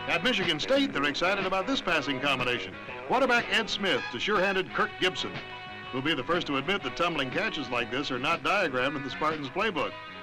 At Michigan State, they're excited about this passing combination. Quarterback Ed Smith to sure-handed Kirk Gibson, who'll be the first to admit that tumbling catches like this are not diagrammed in the Spartans' playbook.